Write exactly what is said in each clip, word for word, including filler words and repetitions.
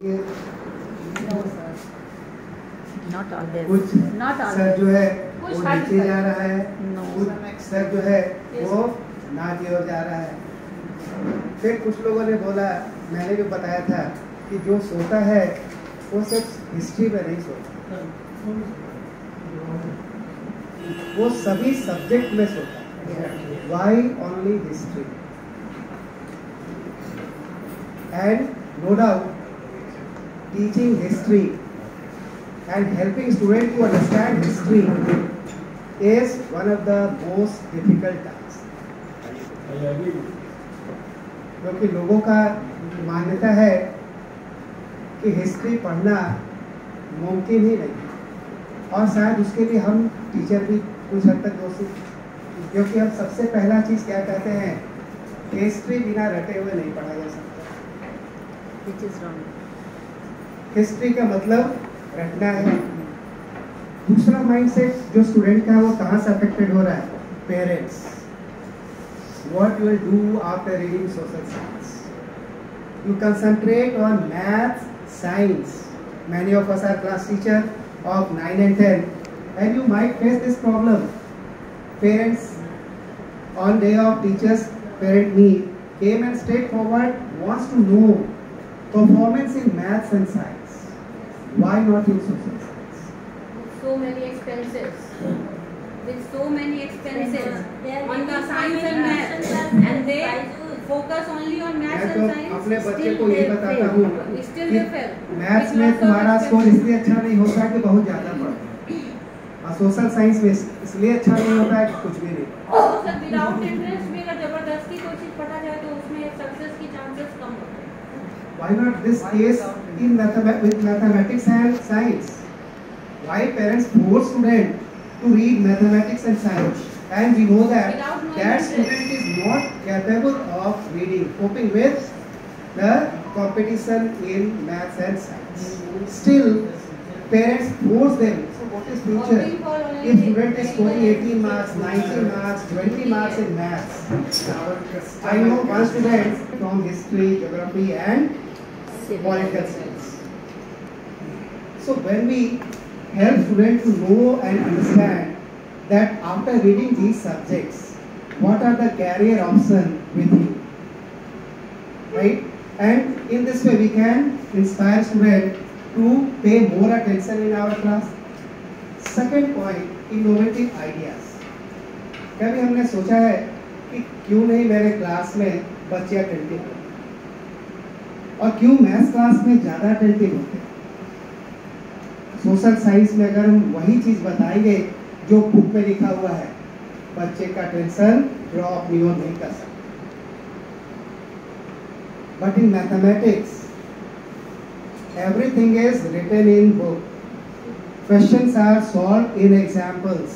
Not always. कुछ Not always. Sir जो है कुछ वो हद नीचे तक। जा रहा है, No. कुछ सर जो है वो ना की ओर जा रहा है। फिर कुछ लोगों ने बोला, मैंने भी बताया था कि जो सोता है वो सिर्फ हिस्ट्री में नहीं सोता, वो सभी सब्जेक्ट में सोता है। Why only history? And no doubt teaching history and helping students to understand history is one of the most difficult tasks. क्योंकि लोगों का मान्यता है कि हिस्ट्री पढ़ना मुमकिन ही नहीं, और शायद उसके लिए हम टीचर भी कुछ हद तक दोषी, क्योंकि हम सबसे पहला चीज़ क्या कहते हैं, हिस्ट्री बिना रटे हुए नहीं पढ़ा जा सकता। Which is wrong. हिस्ट्री का मतलब रटना है। दूसरा माइंडसेट जो स्टूडेंट का है वो कहाँ से अफेक्टेड हो रहा है? Parents. What you will do after reading social science? You concentrate on maths, science. Many of us are class teacher of nine and ten and you might face this problem. Parents on day of teachers parent meet came and straightforward wants to know performance in maths and science. Why not in social science? So many expenses. With so many expenses on the science and maths, and they focus only on maths मैं and तो science. अपने बच्चे Still को ये they बताता fail. हूँ Still they fail. Maths With में lots of तुम्हारा स्कोर expenses. इसलिए अच्छा नहीं होता कि बहुत ज़्यादा पढ़ो, और सोशल साइंस में इसलिए अच्छा नहीं होता है कि कुछ भी नहीं। सर विदाउट इंटरेस्ट भी अगर जबरदस्ती कोई चीज पढ़ा जाए तो उसमें सक्सेस की चांसेस कम होते हैं. Why not this case in mathema- with mathematics and science? Why parents force student to read mathematics and science, and we know that Without knowing that interest. student is not capable of reading, coping with the competition in maths and science. Still, parents force them. So what is future? Hoping for only If student is scoring very eighteen marks, nineteen marks, twenty marks in maths, I know one student from history, geography, and political science. So when we help students to know and understand that after reading these subjects, what are the career options with you, right? And in this way we can inspire students to pay more attention in our class. Second point, innovative ideas. कभी हमने सोचा है कि क्यों नहीं मेरे class में बच्चे अटेंटिव होते, और क्यों मैथ्स क्लास में ज़्यादा अटेंटिव होते हैं? सोशल साइंस में अगर हम वही चीज़ बताएंगे जो बुक में लिखा हुआ है, बच्चे का टेंशन ड्रॉप नहीं नहीं कर सकते. But in mathematics everything is written in book. Questions are solved in examples.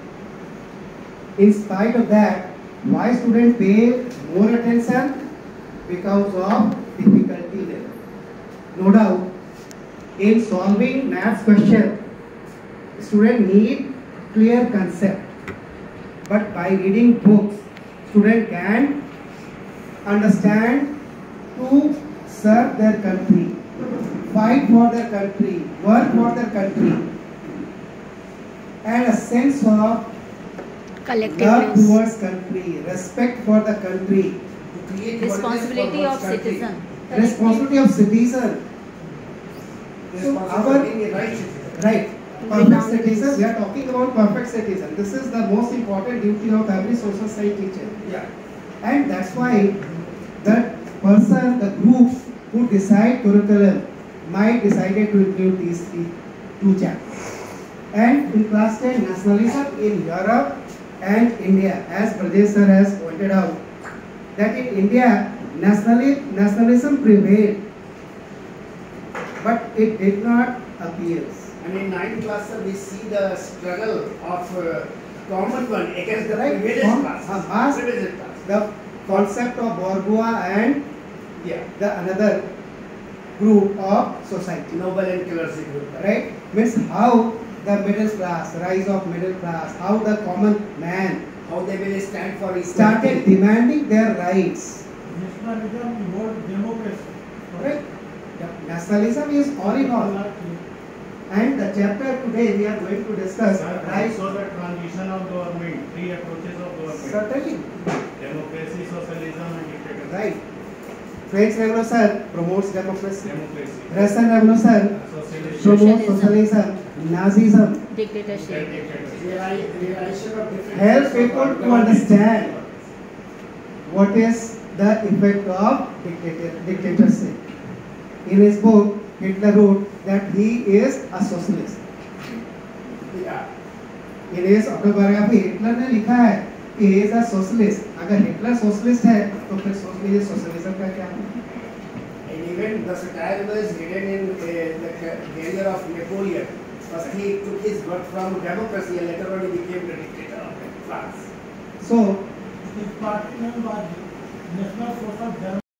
In spite of that, why students pay more attention? Because of difficulty level. No doubt, in solving maths question, student need clear concept. But by reading books, student can understand to serve their country, fight for their country, work for their country, and a sense of love Collectiveness. towards country, respect for the country, Responsibility of citizen. responsibility of citizen. So our right, perfect citizen. We are talking about perfect citizen. This is the most important duty of every social science teacher. Yeah. And that's why the person, the group who decide curriculum might decided to include these three, two chapters. And in class ten, nationalism in Europe and India, as Pradesh sir has pointed out, that in India nationali- nationalism prevailed, but it did not appear. And in ninth class, sir, we see the struggle of uh, common one against the Right. privileged Com- class. uh, mass- Privileged class. The concept of bourgeois and Yeah. the another group of society. Noble and clergy group. Right? Means how the middle class, rise of middle class, how the common man How they will stand for equality. started demanding their rights. Nationalism, more democracy. Right? nationalism is all in all. And the chapter today we are going to discuss. Sir, Right? also the transition of government, three approaches of government. Certainly. Democracy, socialism and dictatorship. Right. French Revolution promotes democracy. Democracy. Russian Revolution Socialism. promotes Socialism. socialism. Nazism Dictatorship. Dictatorship. Reali- realization of different help types of people to government. understand what is the effect of dictator- dictatorship. In his book, Hitler wrote that he is a socialist. Yeah. In his autobiography, Hitler ने लिखा है कि he is a socialist. अगर Hitler socialist है तो फिर socialism socialism का क्या है? And even the satire was written in uh, the career of Napoleon. First he took his birth from democracy and later on he became the dictator of France. So His party name was National Social Democracy.